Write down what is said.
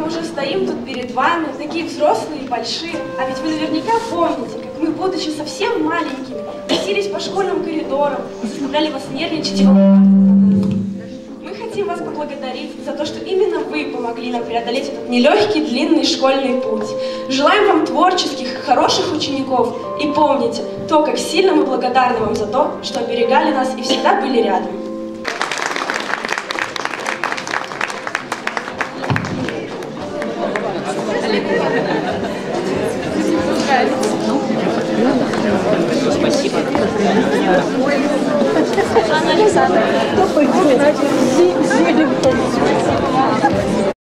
мы уже стоим тут перед вами, такие взрослые и большие. А ведь вы наверняка помните, как мы, будучи совсем маленькими, носились по школьным коридорам, заставляли вас нервничать и волноваться. Мы хотим вас поблагодарить за то, что именно вы помогли нам преодолеть этот нелегкий, длинный школьный путь. Желаем вам творческих, хороших учеников. И помните то, как сильно мы благодарны вам за то, что оберегали нас и всегда были рядом. Спасибо. Анна Александровна.